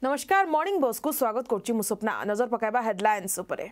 नमस्कार morning boss को स्वागत करछि मु स्वप्ना। नजर पकाइबा हेडलाइंस उपरे।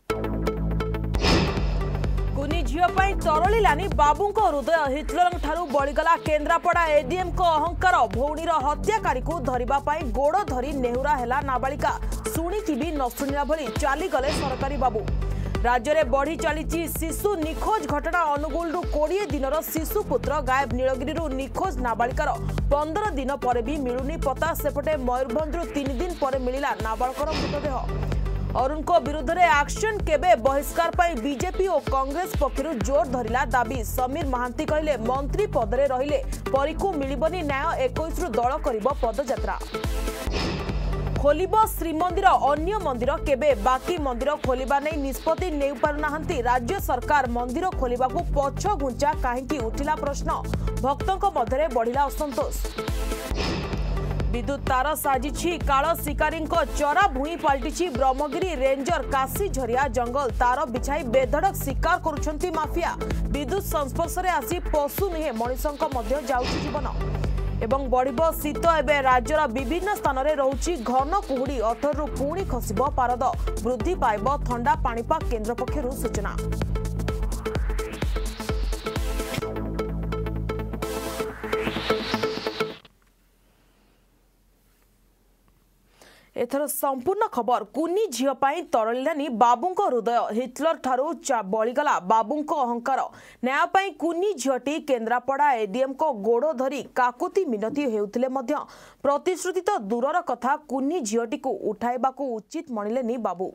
कुनी झियो पई तरलिलानी बाबूंको हृदय। हिटलर ठारू बळीगला केन्द्रापड़ा एडीएम को अहंकार। भौणीर हत्याकारी को धरिबा पई गोड़ धरी नेहुरा हेला नाबालिका। शुणिकी भी न शुणिला भली चाली गले सरकारी बाबू। राज्य में बढ़ी चली शिशु निखोज घटना। अनुगुल 20 दिनर शिशु पुत्र गायब। नीलगिरी निखोज नाबालिकार 15 दिन पर भी मिलुनी पता। सेपटे मयूरभंज 3 दिन पर मिला नाबालकर मृतदेह। अरुण को विरुद्ध में एक्शन केबे बहिष्कार पाई बीजेपी और कांग्रेस पक्षर जोर धरिला दाबी। समीर महांती कहले मंत्री पदरे रहिले परी को मिलिबनी न्याय। 21 दल करिबो पदयात्रा। खोलिब श्रीमंदिर अन्य मंदिर केबे। बाकी मंदिर खोलिबा नै निष्पत्ति नै पारुनाहंती राज्य सरकार। मंदिर खोलिबाकू पछ घुंचा काहेकि उठिला प्रश्न। भक्तों मध्य बढ़िला असंतोष। विद्युत तार साजिछि काल शिकारी चरा भूई पलटि। ब्रह्मगिरी रेंजर काशी झरिया जंगल तार बिछाई बेधड़क शिकार करुछंती माफिया। विद्युत संस्पर्श में आसी पशु नुहे मनिषंक मध्य जाउछि जीवन। एवं बढ़िब शीत। एवं राज्यर विभिन्न स्थान में रहुछि घन कुहुड़ी। 18 रु पुणी खसिब पारद। वृद्धि पाइब ठंडा। पाणीपाग केन्द्र पक्षरु सूचना। एथर संपूर्ण खबर। कुनी झियो पाई तरलिलानी बाबूंको हृदय। हिटलर ठारू बळीगला बाबूंको अहंकार। न्याय पाई कुनी झियोटी केन्द्रापड़ा एडीएम को गोड़ धरी काकुति मिनती हेउथिले मध्य प्रतिश्रुति तो दूरर कथा कुनी झियोटी को उठाइबाकू उचित मणिलेनी बाबू।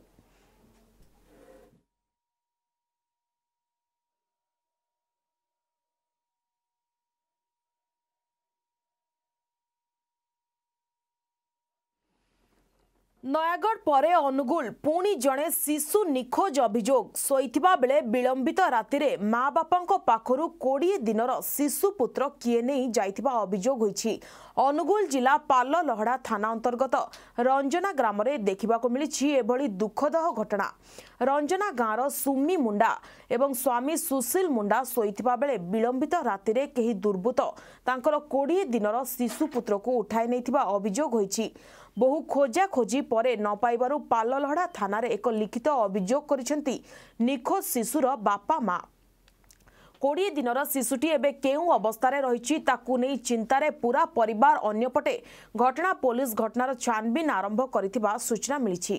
नयागढ़ परे अनुगुल पुणी जड़े शिशु निखोज अभियोग। शोइथिबा बेले विलंबित राति रे माँ बापा पाखरु 20 दिनर शिशु पुत्र किए नहीं जाइथिबा अभियोग होइछि। अनुगुल जिला पाललहड़ा थाना अंतर्गत रंजना ग्राम रे देखिबाको मिलिछि एभली दुखदह घटना। रंजना गाँवर सुमी मुंडा एवं स्वामी सुशील मुंडा शोइथिबा बेले विलंबित राति रे केही दुर्बृत्त तांकर 20 दिनर शिशु पुत्र को उठाई नैथिबा अभियोग होइछि। बहु खोजा खोजी परे न पाइबारु पाललहड़ा थाना रे एक लिखित अभियोग करिसेंती निखोज शिशुर बापा माँ। 20 दिनर शिशुटी एबे केउ अवस्था रही ताकू नहीं चिंतारे पूरा परिवार। अन्यपटे घटना पुलिस घटनार छानबीन आरंभ करिथिबा सूचना मिलिछि।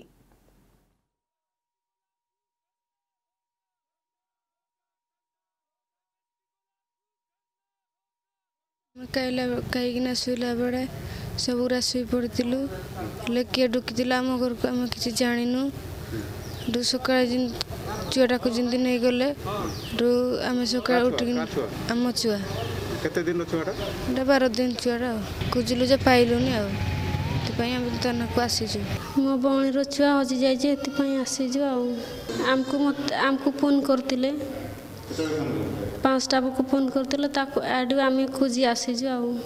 कहीं शुला बेड़े सबुरा शुई पड़ू हेल्ले किए ढुकी आम घर को आम कि जानू। सका छुआटा को जमी नहीं गले आम सका उठिक आम छुआ केते दिन छुआटा 12 दिन छुआटा खोजिलु जे पाइलुनी आम थाना को आसीजु। मो भौणीर छुआ हजि जाए आसीजु। आमको फोन करते 5टा को फोन करते आम खोजी आसीजु।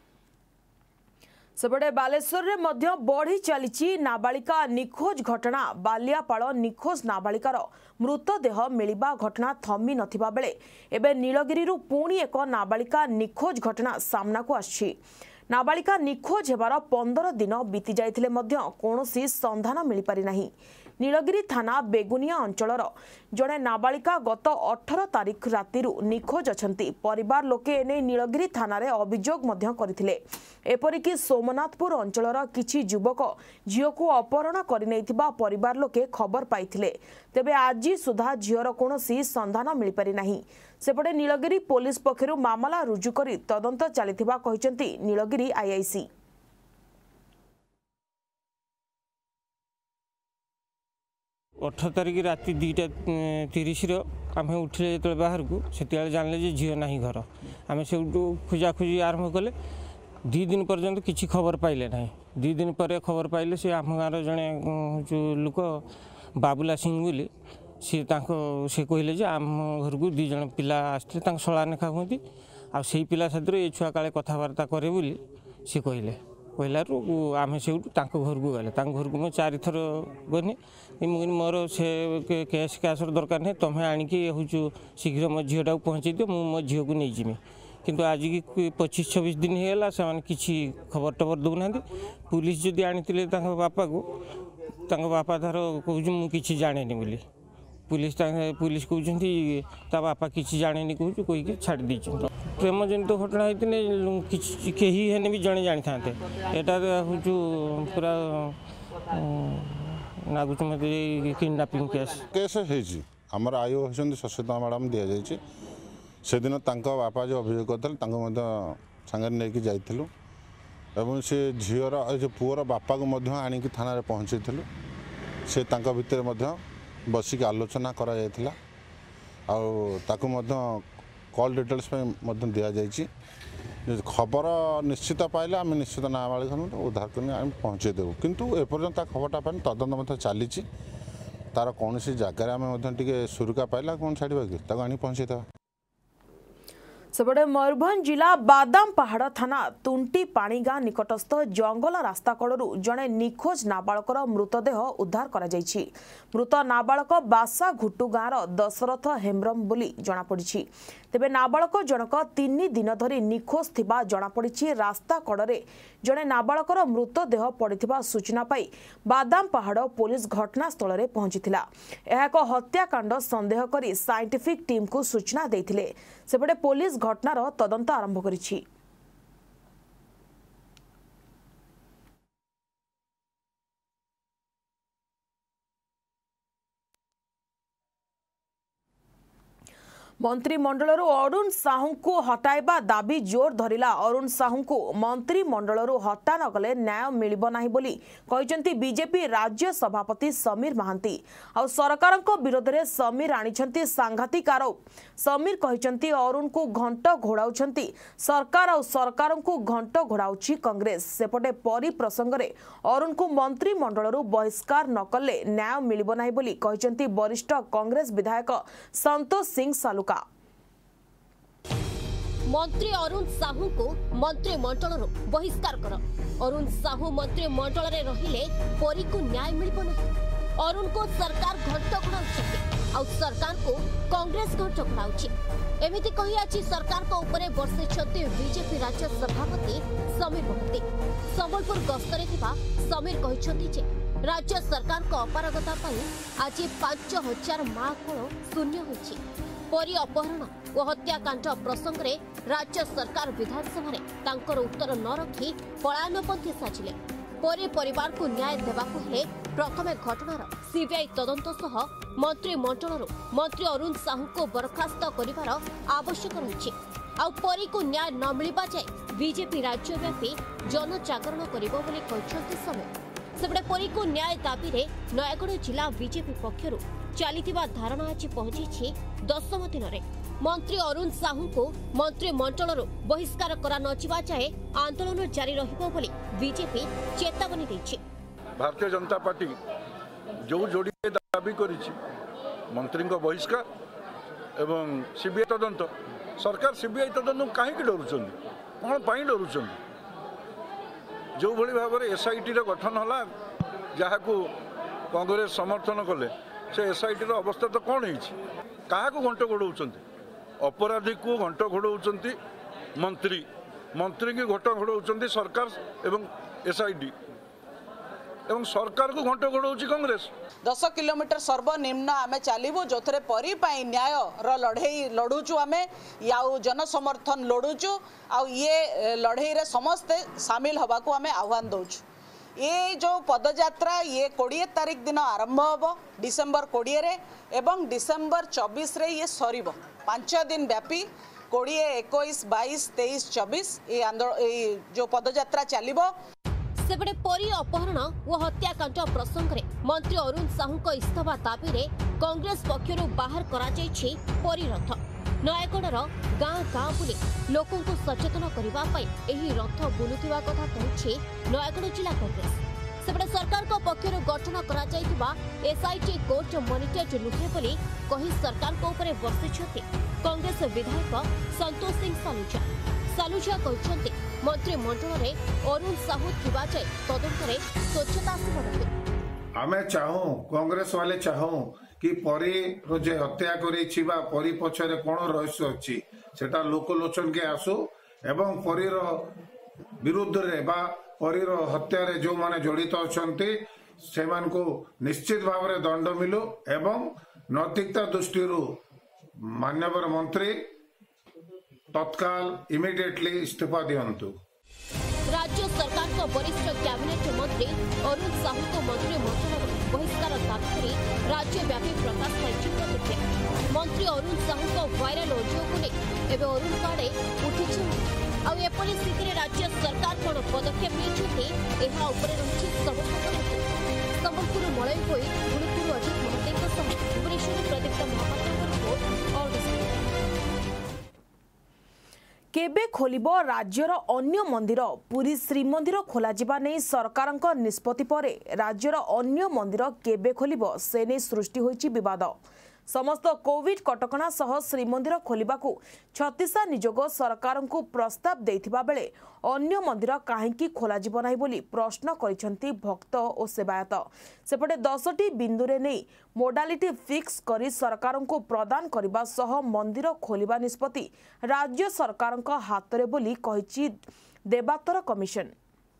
सेपटे बालेश्वर रे मध्य बढ़ी चली नाबालिका निखोज घटना। बालियापाल निखोज नाबालिकार मृतदेह मिलिबा घटना थमी नथिबा बेले एबे नीलगिरी पुणी एक नाबालिका निखोज घटना सामना को आछि। नाबालिका निखोज हेबार 15 दिन बीती जाइथिले मध्य कोनोसी संधान मिली पारि नाही। नीलगिरी थाना बेगुनिया अंचलर जड़े नाबालिका गत 18 तारिख राति निखोज अछंती। परिवार लोके एने नीलगिरी थाना रे अभियोग मध्य करथिले। एपरिकी सोमनाथपुर अंचलर किछि युवक झियो को अपहरण करि नैथिबा परिवार लोके खबर पाइथिले। तेबे आज सुधा झियोर कोनोसी संधान मिली पारि नाही। सेपटे नीलगिरी पुलिस पक्षरु मामला रुजु करी तदंत चलिथिबा कहिसंती नीलगिरी आईआईसी। 18 तारिख राति 2:30 आम उठिले जो बाहर को से जानले जे झील ना घर। आम से खोजाखोजी आरंभ कले। 2 दिन पर्यंत किसी खबर पाइले ना। 2 दिन पर खबर पाइले से आम गाँव जड़े जो लोक बाबुला सिंह बोली सी कहले जे आम घर को 2 जन पिला आसते शला नेखा हमें आई पिला साथ ये छुआ काले कथबार्ता करे बोली सी कहले। कहलू आम से घर को गले। घर को मैं 4 थर गनी मुझे मोर से केस दरकार नहीं तुम्हें आणिकी हूँ शीघ्र मो झीटा को पहुँचे दियो मो झील को नहीं जिमी किंतु आज की 25-26 दिन होगा से किसी खबर टबर दौना पुलिस जदि आनी बापा को बापा धर कह मुझे जाने बोली पुलिस कहते बापा किसी जाने कहूँ कहीकि छाड़ दी प्रेम जनित घटना होती कहीं भी जड़े जानी था यहाँ हूँ पूरा नागुच मत किडनापिंग केस आमर आयु होती 600 टଙ୍କା मैडम दि जाए से दिन बापा जो अभियोग करते सांगे नहीं जाइलु एवं से झीर जो पुअर बापा को आणिक थाना पहुँचे से भितर बसिक आलोचना करा जायथिला कॉल डिटेल्स दि जाए खबर निश्चित पाइले आम निश्चित नाबालिग उद्धार कर पहुँचे देवु किंतु एपर्यंत खबरटा पानी तदंत चली तार कौन सी जगार आम सुरुका पाइला कौन छाड़ा कि आनी पहुँचे सेपटे मयूरभंज जिला बादाम पहाड़ थाना तुंटी पाणी गाँ निकटस्थ जंगल रास्ता कड़ू जड़े निखोज नाबालकर मृतदेह उद्धार करा जायछि। मृत नाबालक बासा घुटू गाँव दशरथ हेम्ब्रम बोली जनापड़ी। तेबे नाबालक जनक 3 दिन धरी निखोज थिबा जनापड़ी। रास्ता कड़े जड़े नाबालकर मृतदेह पड़िथिबा सूचना पाई बादाम पहाड़ पुलिस घटनास्थल में पहुंचीथिला। यह एक हत्याकांड संदेह करी साइंटिफिक टीम को सूचना देथिले। सेपटे पुलिस घटनार तदंत आरंभ करिछि। मंत्रिमंडल अरुण साहू को हटाइबा दाबी जोर धरिला। अरुण साहू को मंत्रिमंडल हटा नगले न्याय मिलिबो नाही बोली कहिसंती बीजेपी राज्य सभापति समीर महांती। आ सरकार विरोध में समीर आनिछंती सांघातिक आरोप। समीर कहिसंती अरुण को घंट घोड़ाउछंती सरकार और सरकार को घंट घोड़ाउछि कांग्रेस। सेपटे परी प्रसंग रे अरुण को मंत्रिमंडल बहिष्कार नकले न्याय मिलिबो नाही बोली कहिसंती वरिष्ठ कांग्रेस विधायक संतोष सिंह सालुका। मंत्री अरुण साहू को मंत्रिमंडल बहिष्कार कर। अरुण साहू मंत्रिमंडल रे रहिले परी को न्याय मिलबो नहीं। अरुण को सरकार घंट घोड़ाउछंती आ सरकार को कांग्रेस घंट घोड़ाउछि एमिति कहि आछि। सरकार को ऊपर बरसेछंती बीजेपी राज्य सभापति समीर महांती। संबलपुर गस्तरे थिबा समीर कहिसंती जे राज्य सरकार को अपारगता पाई आज 5000 मां कोल शून्य होछि। परी अपहरण और हत्याकांड प्रसंग रे राज्य सरकार विधानसभा रे तांकर उत्तर न रखी पलायनपंथी साजिले। परी परिवार को न्याय देबाकु हेले प्रथमे घटनार सीबीआई तदंत सह मंत्रिमंडल मंत्री अरुण साहू को बरखास्त करिवार आवश्यक रहिछि। आ परी को न्याय न मिलिबा जाय बीजेपी राज्यव्यापी जनजागरण करिबो बोली कहिसंती समीर। सेपटे परी को न्याय दाबी रे नयगढ़ जिला बीजेपी पक्षरु चलिथिबा धारणा आज पहुंची 10म दिन रे। मंत्री अरुण साहू को मंत्रिमंडल बहिष्कार करा नजिबा जाए आंदोलन जारी रहिबो बोली बीजेपी चेतावनी दैछि। भारतीय जनता पार्टी जो जोड़ी दाबी करिछि मंत्री को बहिष्कार एवं सीबीआई तदंत सरकार सीबीआई तदंत काहे डरुछन कोन पाई डरुछन जो भली भाव में एसआईटी गठन होला जहाँ को कांग्रेस समर्थन कले से एसआईटी अवस्था तो कौन है घंट घोड़ाऊँ अपराधी को घंट घोड़ाऊँ मंत्री मंत्री की घंट घोड़ाऊँ सरकार एवं एसआईटी एवं सरकार को घंट घोड़ाऊँ कांग्रेस। 10 किलोमीटर सर्वनिम्न आम चलू जो थे परी न्याय लड़े लड़ुचु आम या जनसमर्थन लड़ुचु आ ये लड़े रे समस्ते सामिल हवा को आम आह्वान दौचु। ये जो पदयात्रा ये 20 तारीख दिन आरंभ हम डिसेम्बर 20 रे एवं डिसेम्बर 24 रे ये सर 5 दिन व्यापी 20, 21, 22, 23, 24 ये जो पदयात्रा चलिबो। सेपटे परी अपहरण और हत्याकांड प्रसंग में मंत्री अरुण साहू इस्तीफा दाबी रे कांग्रेस पक्षरु बाहर करा जायछि परी रथ। नयगढ़ गाँ गाँ बुली लोकों को सचेतन करने एही रथ बुलुथिबा कथा कहिछि नयगढ़ जिला कांग्रेस। सेपटे सरकार को पक्षरु गठन करा जायतिबा एसआईटी कोर्ट मॉनिटर्ड नुहे बोली कही सरकार को ऊपर बसिछथि कांग्रेस विधायक संतोष सिंह सालुजा। सालुजा कहते मंत्रिमंडल रे अरुण साहू थिबा जाय तदंत रे स्वच्छता आमे चाहूं कांग्रेस वाले चाहूं कि परी जे हत्या करेछि बा परी पछरे कोन रहस्य अछि सेटा लोकलोचन के आसु एवं परीर विरुद्ध रे बा परीर हत्या रे जो माने जड़ित अछंती सेमान को निश्चित भाव में दंड मिलू एवं नैतिकता दृष्टि माननीय मंत्री तत्काल इमिडिएटली इस्तीफा दियंतु। राज्य सरकार को वरिष्ठ कैबिनेट मंत्री अरुण साहू को मंत्रिमंडल बहिष्कार दाबी कर राज्यव्यापी प्रकाश पाई प्रतिक्रिया। मंत्री अरुण साहू को वायरल ऑडियो को नहीं एवं अरुण काड़े उठी एपरी स्थिति राज्य सरकार कौन पदक्षेप नहीं संबलपुर मलय गुणुपुर अजित महांती भुवनेश्वर प्रदीप्त महापात्र केबे खोलिबो राज्यर अन्य मंदिर पुरी श्रीमंदिर खोलाजिबा नै सरकारक निष्पत्ति परे राज्यर अन्य मंदिर केबे खोलिबो से नै सृष्टि होईछि विवाद। समस्त कोविड कटकणा सह श्रीमंदिर खोलिबाकू छत्तीसा निजोग सरकार को प्रस्ताव देथिबा बेले अन्य मंदिर काहेकि खोलाजिबो नाही बोली प्रश्न करिसंती भक्त और सेवायत। सेपटे 10टी बिंदुरे नै मोडालिटी फिक्स करी सरकार को प्रदान करबा सह मंदिर खोलिबा निष्पत्ति राज्य सरकार हातरे बोली कहिछि देवात्तर कमिशन।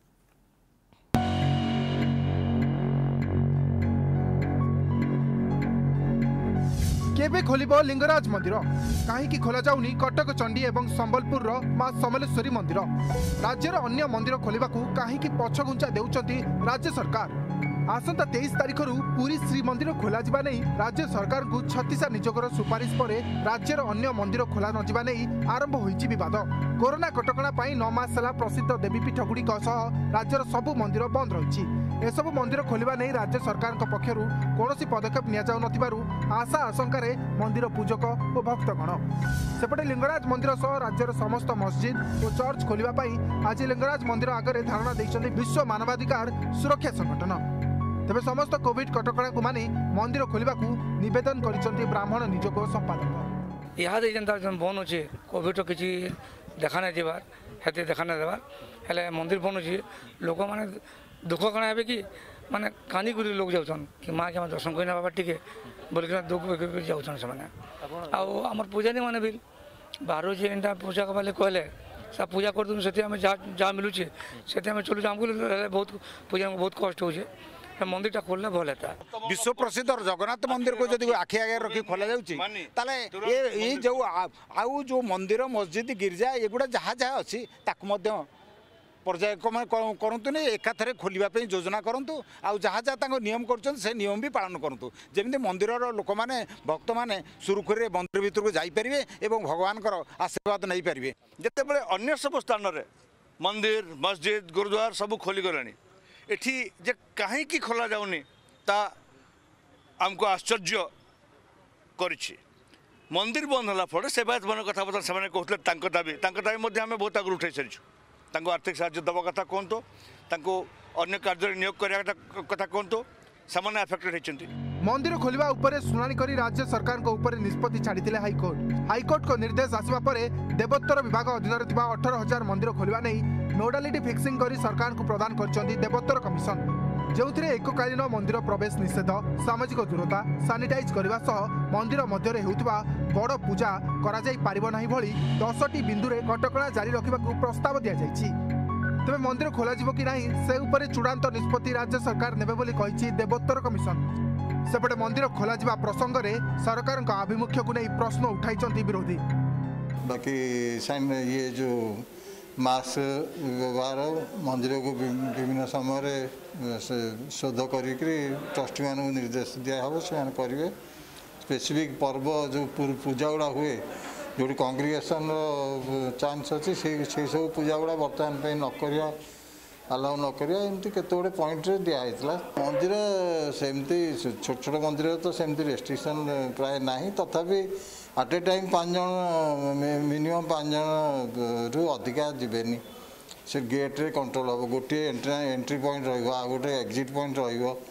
केबे खोलिबो लिंगराज मंदिर काहेकि खोला जाउनी कटक चंडी एवं संबलपुर रो मां समलेश्वरी मंदिर राज्यर अन्य मंदिर खोलिबाकू काहेकि पछगुंचा देउचंती राज्य सरकार। आसंता 23 तारिख पुरी श्रीमंदिर खोला जिबा नै राज्य सरकार को छत्तीसा निजोगर सुपारिश पर राज्यर अन्य मंदिर खोला न जिबा नै आरंभ होईछि विवाद। कोरोना कटकणा पाई 9 मास होला प्रसिद्ध देवीपीठ गुड़िक सह राज्यर सबु मंदिर बंद रहिछि। एसबु मंदिर खोलिबा नै राज्य सरकार पक्षरु कोनोसी पदक्षेप निया जाउ नथिबारु आशा आशंका रे मंदिर पूजक और भक्तगण सेपटे लिंगराज मंदिर सह राज्यर समस्त मस्जिद और चर्च खोलिबा पाई आज लिंगराज मंदिर आगरे धारणा दैछन्ती विश्व मानवाधिकार सुरक्षा संगठन। तेबे समस्त कोविड कटकणा को मानि मंदिर खोलिबाकू निवेदन करिसन्ती ब्राह्मण निजोग संपादक। यहाँ जेनता बन अच्छे कोविड किसी देखा नहीं देवार हेते देखा नहीं देवार हेले मंदिर बन अच्छे लोक मैंने दुख कण है कि माने कानी गुरी लोग जाऊन कि माँ के दर्शन करना बाबा टिके बोलिक दुख जाऊन से आम पूजारी मैंने भी बाहर जे पूजा कबाले कहले सब पूजा कर दूँ से जहाँ मिलूचे से चलू आमको बहुत पूजा बहुत कष्ट हो मंदिर खोलने भल है। विश्व प्रसिद्ध जगन्नाथ मंदिर को जब आखि आगे रखी खोल जाए जो आउ जो मंदिर मस्जिद गिरजा एगुड़ा जहाँ जहाँ अच्छी पर्यायक्रम करतुनि एकाथरे खोलिया योजना करूँ आउ जहाँ जहाँ नियम कर नियम भी पालन करूँ जमी मंदिर लोक मैंने भक्त मैंने सुरुखुरी मंदिर भीतर को जापरेंगे और भगवान आशीर्वाद नहीं पारे। जिते अन्य सब स्थान में मंदिर मस्जिद गुरुद्वार सब खोलीगले एठी जे कहीं खोला जाऊनी ता आमको आश्चर्य करिछि। मंदिर बंद होला फड़े सेवायत मन कथाबार्ता से कहते दाबी आम बहुत आगे उठाई सारी आर्थिक साहाय्य दवा कथा कहतु अन्य कार्य नियोग करा कथा कहतु से एफेक्टेड होती। मंदिर खोलिबा उपरे सुनानी करी राज्य सरकार को ऊपर निष्पत्ति छाड़ीथिले हाईकोर्ट को निर्देश आसिबा परे देवोत्तर विभाग अधीन 18,000 मंदिर खोलिबा नै नोडालिटी फिक्सिंग करी सरकार को प्रदान करछन्ती देवोत्तर कमिशन जोथिरे एककालीन मंदिर प्रवेश निषेध सामाजिक दूरता सानिटाइज करने सह मंदिर मध्य होउतबा बड़ पूजा करा जाई पारिबो नाही भली 10टी बिंदुरे कटकणा जारी रखिबाकू प्रस्ताव दिया जायछि। तेबे मंदिर खोला जिवो कि नाही से उपरे चूड़ांत निष्पत्ति राज्य सरकार नेबे बोली कहिछि देवोत्तर कमिशन। सेपटे मंदिर खोला जिबा प्रसंग रे सरकार का आभिमुख्य को नहीं प्रश्न उठाइछन्ती विरोधी। बाकी ये जो मास्क व्यवहार मंदिर को विभिन्न समय शोध करी ट्रस्टी मान निर्देश दिया हम से करेंगे। स्पेसिफिक पर्व जो पूजा गुड़ा हुए जो कंग्रिगेसन चांस अच्छी से सब पूजा गुड़ा बर्तमान नक आलाउ नक एमती केते पॉइंट दिखाई मंदिर सेमती छोट छोट मंदिर तो सेमती रेस्ट्रिक्शन प्राय ना तथापि आट ए टाइम 5 जन मिनिमम 5 जन रु अधिका जीवेनि से गेट रे कंट्रोल हम गोटे एंट्री पॉइंट रोटे एक्जिट पॉइंट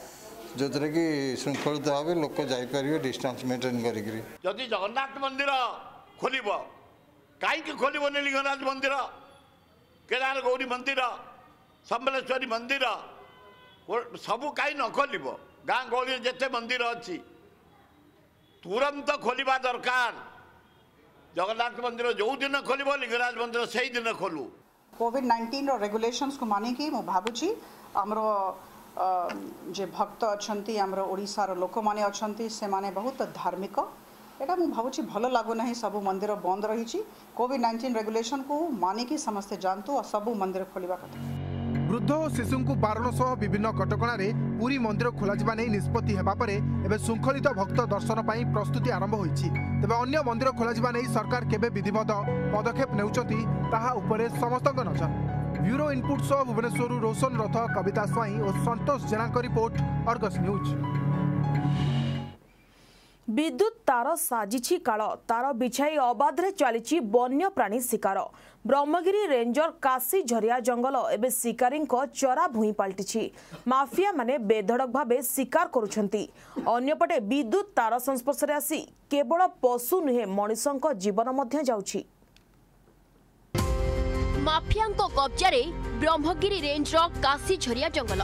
जो थे कि श्रृंखलित भाव लोक जापर डिस्टेंस मेंटेन करी जगन्नाथ मंदिर खोल कहीं खोलने लिंगराज मंदिर केदार गौरी मंदिर सम्बलेश्वरी मंदिर सब कहीं न खोल गाँ गहली जिते मंदिर अच्छी तुरंत खोलिबा दरकार। जगन्नाथ मंदिर जो दिन खोलिबो लिंगराज मंदिर से दिन खोलू। कोविड-19 रेगुलेशंस को मानिकी मु भाबुची हमरो जे भक्त अछंती हमरो ओडिसा रो लोक माने अछंती से माने बहुत धार्मिक एटा मु भाबुची भलो लागो नहीं सब मंदिर बंद रही। कोविड-19 रेगुलेशन को मानिकी समस्ते जानतु और सब मंदिर खोलिबा कथा। वृद्ध और शिशु को बारण सह विभिन्न कटकणार पुरी मंदिर खोल निष्पत्ति हेबा परे एबे श्रृंखलित भक्त दर्शन पर प्रस्तुति आरंभ होईछि। तेबे अन्य मंदिर खोल सरकार केबे विधिवत पदक्षेप नेउछथि ताहा उपरे समस्तक नजर। ब्यूरो इनपुट सह भुवनेश्वर रोशन रथ, कविता स्वाई और Santosh Jena report, Argus news. विद्युत तार साजिछि काल, तार बिछाई अबाधरे चली वन्य प्राणी शिकार। ब्रह्मगिरी रेंजर काशी झरिया जंगल एबे शिकारी चरा भूई पलटि। माफिया माने बेधड़क भावे शिकार करुछंती। अन्यपटे विद्युत तार संस्पर्श रे आसी केवल पशु नुहे मनुष्यक जीवन मध्य जाउछि। माफियाଙ୍କ कब्जारे ब्रह्मगिरी रेंजर काशी झरिया जंगल।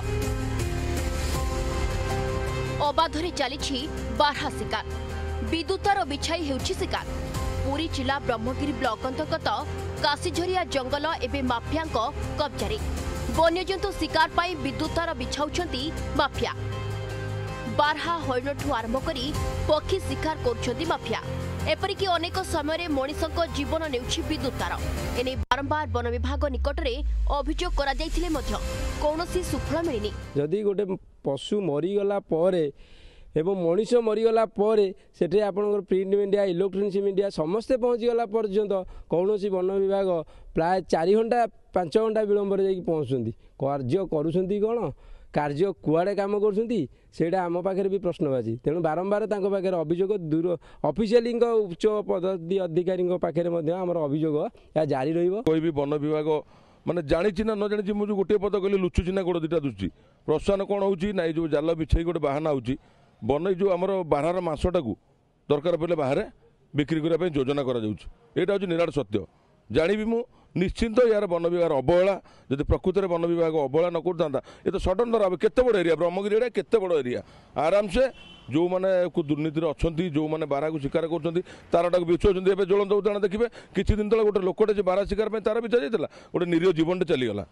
अबाधरे चली बारहा शिकार, विद्युतार बिछाई हेउछि शिकार। पुरी जिला ब्रह्मगिरी ब्लॉक अंतर्गत काशीझरिया जंगल एबे माफियाଙ୍କ कब्जारे। वन्यजंतु शिकार पाई विद्युतार बिछाउछंती माफिया। बारहा हरिणठू आरंभ करी पक्षी शिकार करुछंती माफिया। एपरिकी अनेक समय मनिषक जीवन नेउछि विद्युत तार। एने बारंबार वन विभाग निकटरे अभियोग करा जायथिले मध्य कोनोसी सुफल मिलिनी। जदि गोटे पशु मरीगला परे एवं मनीष मरीगला से आपंकर प्रिंट मीडिया इलेक्ट्रोनिक्स मीडिया समस्ते पहुँचीगला पर्यंत कौन वन विभाग प्राय 4 घंटा 5 घंटा विलंब पहुँचुंट कार्य करुँच कौन कार्य कुआड़े काम करा आम पाखे भी प्रश्नबाची। तेणु बारंबार पाखे अभियोग दूर ऑफिशियली उच्च पदवी अधिकारी पाखे आमर अभियोग या जारी रही। कोई भी वन विभाग माने जानी ना न जानी मुझे गोटे पद कहली लुचुची ना गोड़ दुटा दुची प्रोत्साहन कौन हो जो जाल बिछे गोटे बाहाना हो बन जो आमर बारहार मांसटा को दरकार पड़े बाहर बिक्री करने योजना करा यहाँ हूँ निराट सत्य। जानी मु निश्चिंत यार वन विभाग अवहेला जब प्रकृत में वन विभाग अवहेला न करता ये तो सडन धरा केते बड़ एरिया ब्रह्मगिरी एरिया केते बड़ एरिया आराम से जो मैंने दुर्नीति अच्छा जो मैंने बारह को शिकार करटा बिछाऊँ ज्वलंत उदाहरण देखिए किसी दिन तले गोटे लोकटे बारह शिकार तार बिछा जाता गोटे निरीह जीवन चलीगला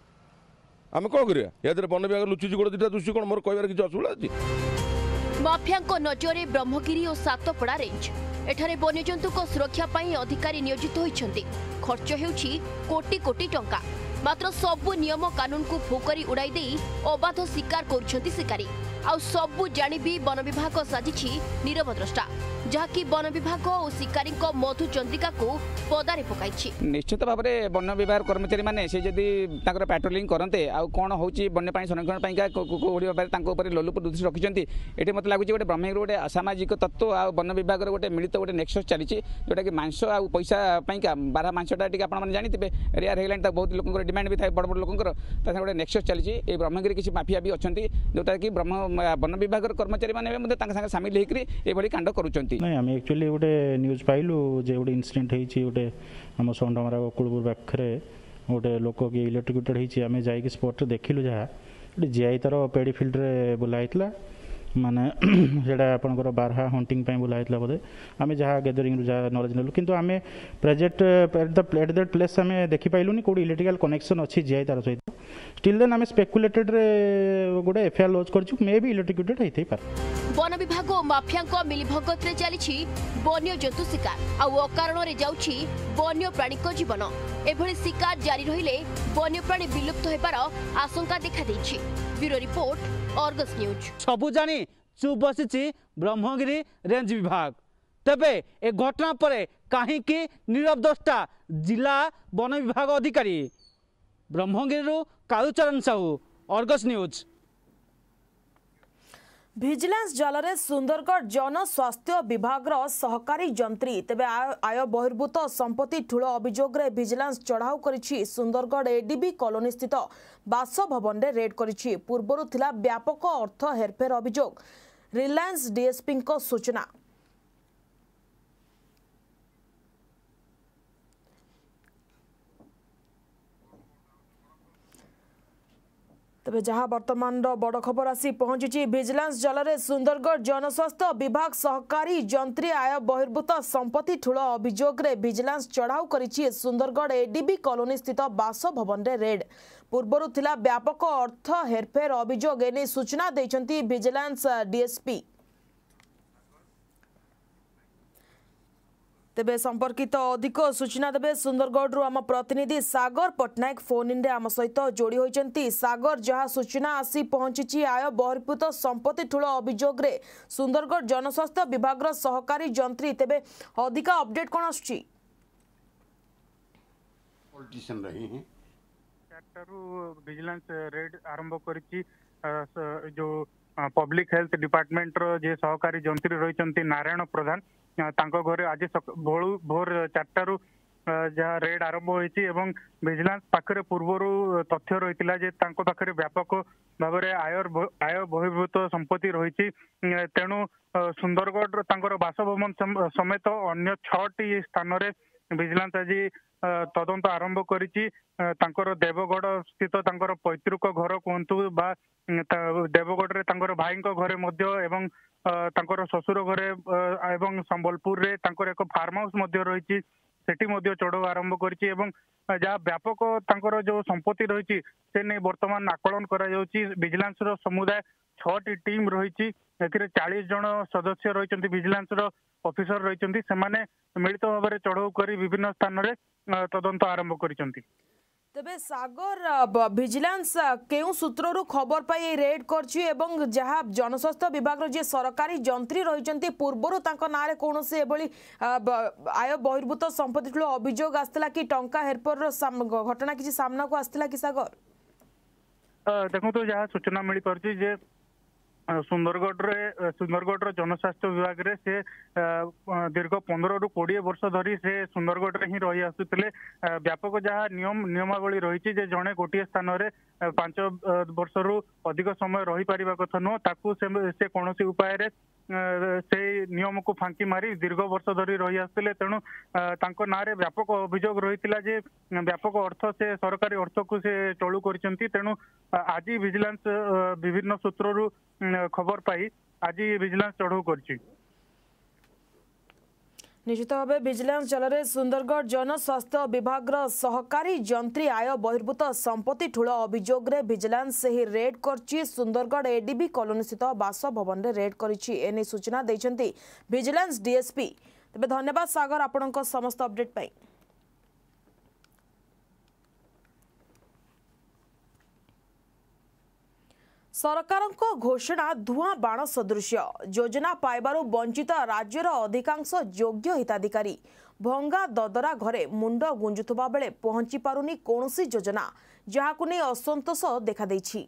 आम कौन करिया या वन विभाग लुचुची गोटे दुटा दुष्टी कौन मोर कह किसी असुविधा अच्छी। माफियाଙ୍କ नजरे ब्रह्मगिरी और सातपड़ा रेंज। एठारे वन्यजंतु को सुरक्षा पाई अधिकारी नियोजित होइछन्ति। खर्च हेउछि कोटी कोटी टंका। मात्र सबु नियम कानून को फुकरी उड़ाई देई अबाध शिकार करुछन्ति शिकारी। आउ सबु जानि भी वन विभाग साजिछि नीरव द्रष्टा जहाँकि वन विभाग और शिकारी मधु चंद्रिका को पदारे पकाइछि। निश्चित भाव में वन विभाग कर्मचारी मैंने से जदि पेट्रोलिंग करते आउ कौन होची वन्यप्राणी संरक्षण पाई लोलुप दृष्टि रखिंट ये मतलब लगुच गोटे ब्रह्मगिरी गोटे असामाजिक तत्व आ वन विभाग गोटे मिलित गोटे नेक्सस चली जोटा कि मांस आ पैसा बारह मांसटा टी आप जानते रेयर है बहुत लोक डिमांड भी था बड़ बड़ लोकर गोटे नेक्सस चली ब्रह्मगिरी किसी माफिया भी अच्छा जोटा कि वन विभाग कर्मचारी मैंने सामिल होकर कांड करुँच। नहीं आम एक्चुअली गोटे न्यूज पाइलु जे गोटे इनसीडेंट होती गोटे आम संडमरा कुलपुर पाखे गोटे लोक कि इलेक्ट्रिक्यूटेड होती आम जाकि स्पॉट देखिलु जहाँ गोटे जीआई तार पेड़ी फिल्ड रे बुलाई माने सेटा आपनकर बारहा हंटिंग बुलाई बोधे आम जहाँ गैदरिंग जहाँ नॉलेज नेलु किंतु आम प्रेजेंट एट दैट प्लेस आम देखी पाइलुनी कौट इलेक्ट्रिकल कनेक्शन अच्छी जीआई तार सहित स्टिल देन आम स्पेकुलेटेड गोटे एफआईआर लॉन्च करछु मे बी इलेक्ट्रिक्यूटेड होई पार। वन विभाग और माफिया मिलीभगत रे चली वन्य जंतु शिकार आउ अकारण रे जाउछि वन्य प्राणी जीवन। एभली शिकार जारी रहिले वन्य प्राणी विलुप्त होबार आशंका देखा देछि। Bureau report, Argus news. सबु जानी चुप बसी ब्रह्मगिरी रेंज विभाग तेबे ए घटना पर कहीं नीरव द्रष्टा जिला वन विभाग अधिकारी Brahmagiri Kalucharan Sahu, Argus news. Vigilance जाल सुंदरगढ़ जन स्वास्थ्य विभाग सहकारी जंत्री तेबे आय बहिर्भूत संपत्ति ठूल अभियोग रे भिजिलेंस चढ़ाऊ करिछि। सुंदरगढ़ एडीबी कॉलोनी स्थित बासभवन रे रेड करिछि। पूर्वरु थिला व्यापक अर्थ हेरफेर अभियोग। रिलायंस डीएसपी को सूचना। तेज जहाँ वर्तमान बड़ खबर आसी पहुंची विजिलेंस जल सुंदरगढ़ जनस्वास्थ्य विभाग सहकारी जंत्री आय बहिर्भूत संपत्ति ठूल अभियोग विजिलेंस चढ़ाऊ करिछि सुंदरगढ़ एडीबी कॉलोनी स्थित बासभवन रे रेड पूर्वर थिला व्यापक अर्थ हेरफेर अभियोग एने सूचना दैछंती विजिलेंस डीएसपी। तेबे संपर्कित अधिक सूचना देबे सुंदरगढ़ आम प्रतिनिधि सागर पट्टनायक फोन इन आम सहित जोड़ी होती। सागर जहाँ सूचना आसी पहुंची आय बहिर्भूत संपत्ति ठूल अभियोग सुंदरगढ़ जनस्वास्थ्य विभाग सहकारी जंत्री तेबे अधिक अपडेट कौन आसुची? पॉलिटिशियन रहे हैं विजिलेंस रेड आरंभ करिछि जो पब्लिक हेल्थ डिपार्टमेंट रो जे सहकारी जंत्री रहिचंती नारायण प्रधान तांको घरे आज भोर 4टारू जहाँ रेड आरंभ होइछि एवं विजिलेंस पाखरे पूर्वरु तथ्य रहितिला जे तांको पाखरे व्यापक भाबरे आय बहिर्भूत संपत्ति रहिछि तेणु सुंदरगढ़ तांकर बासभवन समेत अन्य 6टी स्थान रे विजिलेंस आज तदंत आरंभ करिछि। तांकर देवगढ़ स्थित तांकर पैतृक घर कहतु बा देवगढ़ रे तांकर भाई घरे मध्य एवं तांकर ससुर घरे एवं संबलपुर रे तांकर एक फार्म हाउस मध्य रही सेठी मध्य चढ़ाऊ आरंभ करिछि एवं जहाँ व्यापक तांकर जो संपत्ति रही से नहीं वर्तमान आकलन करा जाउछि। विजिलेंस रो समुदाय 6टी टीम रही 40 जन सदस्य रही विजिलेंस रो ऑफिसर रही से मिलित भाव में चढ़ाऊ कर विभिन्न स्थान में तदंत आरंभ करिसेंती। तेबे सागर विजिलेंस केउ सूत्ररु खबर पाई रेड करछि एवं जहाँ जनस्वास्थ्य विभाग जे सरकारी जंत्री रहिचंती पूर्वरु तांको नारे कोनोसी एबोली आय बहिर्भूत संपत्ति ठूल अभियोग आस्तिला कि टंका हेरफेर रो घटना किछि सामना को आस्तिला कि सागर? देखो तो जहाँ सूचना मिली परछि जे सुंदरगढ़ जनस्वास्थ्य विभाग रे से दीर्घ 15 ରୁ 20 वर्ष धरी से सुंदरगढ़ रे ही रही आसुतिले। व्यापक जहाँ नियमावली रही जे जड़े गोटे स्थान रे 5 वर्ष रु अधिक समय रही पारिबा कथा नुह ताकू से कौन उपाय रे से नियम को फांकी मारी दीर्घ वर्ष धरी रही आसुतिले। तेणु तांको नारे व्यापक अभियोग रहितिला जे व्यापक अर्थ से सरकारी अर्थ को से चलू करिसेंती। तेणु आज विजिलेंस विभिन्न सूत्ररु खबर पाई आज विजिलेंस चढ़ाऊ करछि। निश्चित भाव विजिलेंस जल सुंदरगढ़ जनस्वास्थ्य विभाग सहकारी जंत्री आय बहिर्भूत संपत्ति ठूल अभियोग विजिलेंस से ही रेड करछि। सुंदरगढ़ एडीबी कॉलोनी स्थित बासभवन रे रेड करिछि एने सूचना दैछंती विजिलेंस डीएसपी। तबे धन्यवाद सागर आपनक समस्त अपडेट पाई। सरकारको घोषणा धुआं बाण सदृश योजना पाइबारु वंचित राज्यर अधिकांश योग्य हिताधिकारी भंगा ददरा घरे मुंड गुंजुथुबा बेले पहुंची पारुनी कोनोसी योजना जहाकु नै असंतोष देखा दैछि।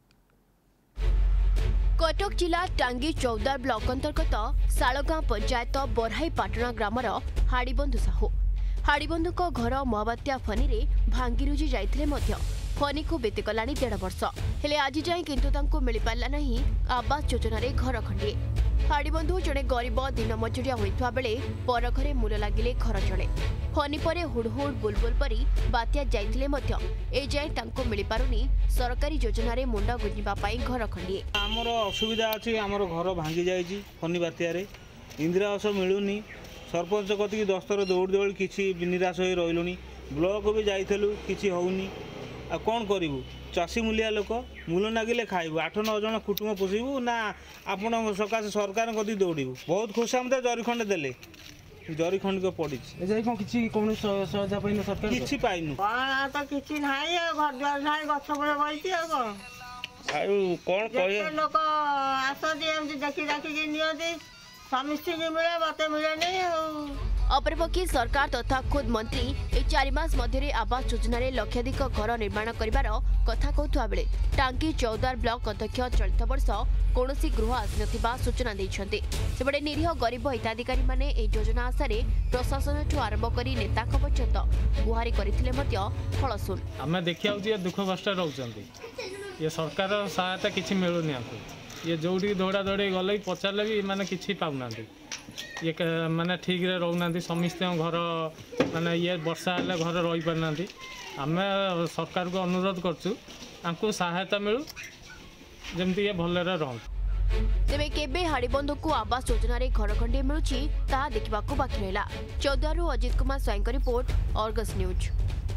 कटक जिला टांगी चौदार ब्लॉक अंतर्गत सालगां पंचायत बरहाईपाटଣା ग्रामर हाड़ीबंधु साहू हाड़ीबंधुको घर महाबात्या फनी रे भांगीरुजी जाइथिले मध्य फनी को बीतीगलानी 1.5 वर्ष हेले आज जाए किंतु तांको मिल पारला नहीं आवास योजना रे घर खंडे। हाड़ीबंधु जड़े गरीब दिन मजुरिया होइथवा बेले पर घरे मूल लागिले घर चले फनी परे हुड़हुड़ बुलबुल परी बात्या जाइथिले मध्य ए जाए तांको मिल पारुनी सरकारी योजना रे मुंडा गुंजिबा पाई घर खंडे। हमर असुविधा अछि हमर घर भांगी जाइछि फनी बात्या रे इंदिरा आवास मिलुनी सरपंच कति 10 थर दौड़ दौड़ किछि निराश होई रहिलुनी ब्लॉक भी जाइथलु किछि होउनी आ कौन करू चाषी मूलिया लोक मूल नागिले खाइबू 8-9 जन कुटुंब पोषिबू ना आपण सकाशे सरकार कदी दौड़ू बहुत खुशी हम जरी खंडे देले जरी खंड को पड़ी किसी सरकार किसी पाइनु तो किसी नाही घर द्वार नाही गछ पर बइती कौन कहे लोक आसती एमती देखी देखी नियती समिष्टि मिले मत मिले नहीं। अपरपक्षे सरकार तथा खुद मंत्री ए 4 मास मध्य आवास योजना रे लक्षाधिक घर निर्माण करिवार कथा कहथुआ बेले टांगी चौदार ब्लॉक अध्यक्ष चलित वर्ष कौनसी गृह आसिनथिबा सूचना दैछन्ते। सेबडे निरीह गरीब हिताधिकारी माने ए योजना आसारे प्रशासन ठु आरंभ करी नेता पर्यंत गुहारी करिथिले मध्य फलशून आमे देखियाउ जे दुख कष्ट रहउचन्ते ये सरकार सहायता किछि मिलुनी आको ये जोडी दौड़ा दौड़ी गले पचारले भी माने किछि पाउनांती ये माने ठीक रे रहना समस्त घर माने ये वर्षा हेल्ले घर रही पारना आम सरकार को अनुरोध करछु सहायता मिलू जमती ये भल रह तेबे केबे हाड़ीबंध को आवास योजना रे घर खंडे मिलुची ता देखा बाकी रहा। चौद्वारू Ajit Kumar Swayam report Argus news.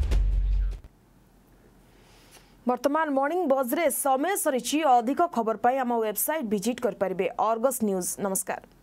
वर्तमान मॉर्निंग बज रे समय सरी अधिक खबर पाई आम वेबसाइट विजिट कर पारिबे अर्गस न्यूज। नमस्कार।